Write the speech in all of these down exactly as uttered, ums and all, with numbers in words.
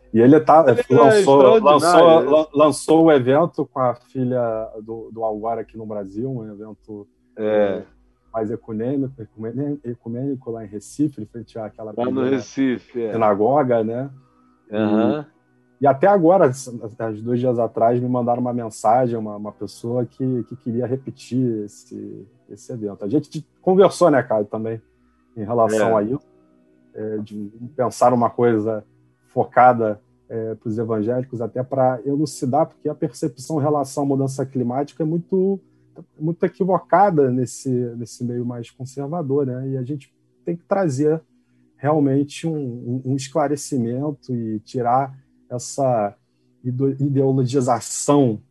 E ele tá, Ele é lançou, lançou, extraordinário. lançou o evento com a filha do, do Algor aqui no Brasil, um evento é, É, mais ecumênico, ecumênico, ecumênico lá em Recife, frente àquela lá no primeira Recife. É. sinagoga, né? E, Aham. e até agora, há dois dias atrás, me mandaram uma mensagem, uma, uma pessoa que, que queria repetir esse, esse evento. A gente conversou, né, Caio, também, em relação a É. isso, é, de pensar uma coisa focada é, para os evangélicos, até para elucidar, porque a percepção em relação à mudança climática é muito, muito equivocada nesse, nesse meio mais conservador, né? E a gente tem que trazer realmente um, um esclarecimento e tirar essa ideologização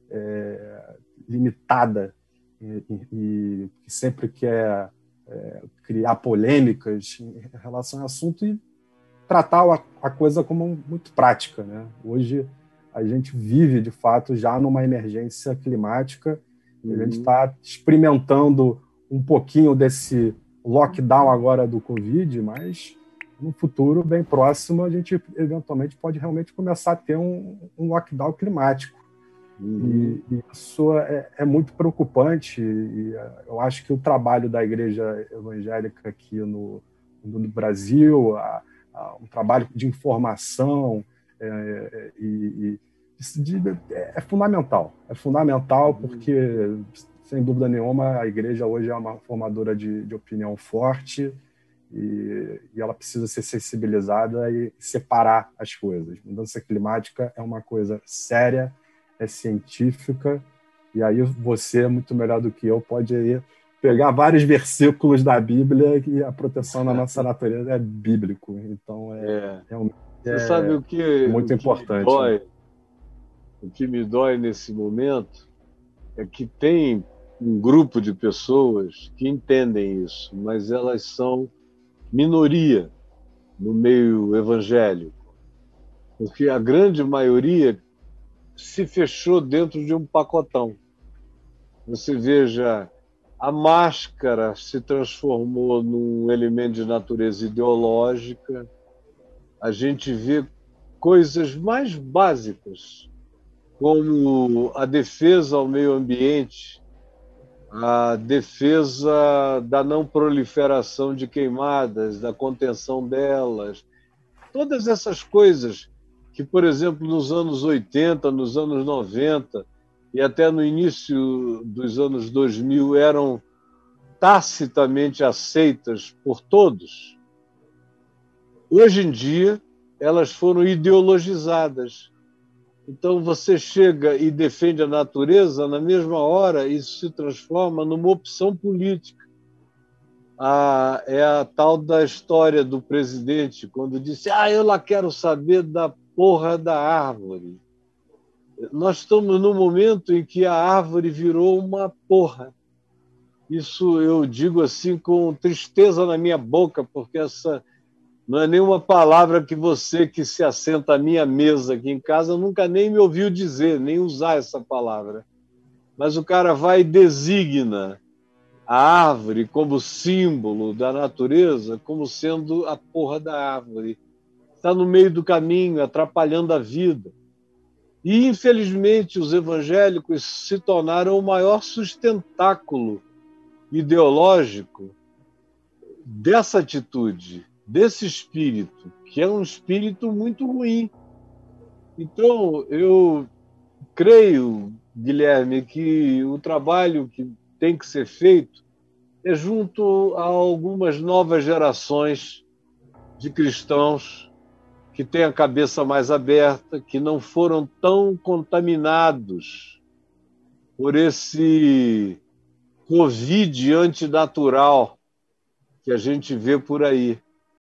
é, limitada e, e, que sempre quer é, criar polêmicas em relação ao assunto e tratar a, a coisa como muito prática, né? Hoje a gente vive, de fato, já numa emergência climática e a gente Uhum. está experimentando um pouquinho desse lockdown agora do Covid, mas no futuro bem próximo a gente eventualmente pode realmente começar a ter um, um lockdown climático. Uhum. E, e isso é, é muito preocupante e eu acho que o trabalho da igreja evangélica aqui no, no Brasil, a, a, um trabalho de informação é, e, e de, é, é fundamental. É fundamental porque, sem dúvida nenhuma, a igreja hoje é uma formadora de, de opinião forte e, e ela precisa ser sensibilizada e separar as coisas. Mudança climática é uma coisa séria, é científica, e aí você, é muito melhor do que eu, pode aí pegar vários versículos da Bíblia e a proteção da nossa natureza é bíblico. Então, é É. realmente Você sabe é o que, o muito que me importante, né? dói? O que me dói nesse momento é que tem um grupo de pessoas que entendem isso, mas elas são minoria no meio evangélico, porque a grande maioria se fechou dentro de um pacotão. Você veja, a máscara se transformou num elemento de natureza ideológica, a gente vê coisas mais básicas, como a defesa ao meio ambiente, a defesa da não proliferação de queimadas, da contenção delas, todas essas coisas que, por exemplo, nos anos oitenta, nos anos noventa e até no início dos anos dois mil eram tacitamente aceitas por todos, hoje em dia elas foram ideologizadas. Então você chega e defende a natureza, na mesma hora isso se transforma numa opção política. Ah, é a tal da história do presidente, quando disse: ah, eu lá quero saber da porra da árvore. Nós estamos no momento em que a árvore virou uma porra. Isso eu digo assim com tristeza na minha boca, porque essa não é nenhuma palavra que você que se assenta à minha mesa aqui em casa nunca nem me ouviu dizer, nem usar essa palavra. Mas o cara vai e designa a árvore como símbolo da natureza, como sendo a porra da árvore. Está no meio do caminho, atrapalhando a vida. E, infelizmente, os evangélicos se tornaram o maior sustentáculo ideológico dessa atitude, desse espírito, que é um espírito muito ruim. Então, eu creio, Guilherme, que o trabalho que tem que ser feito é junto a algumas novas gerações de cristãos que têm a cabeça mais aberta, que não foram tão contaminados por esse Covid antinatural que a gente vê por aí.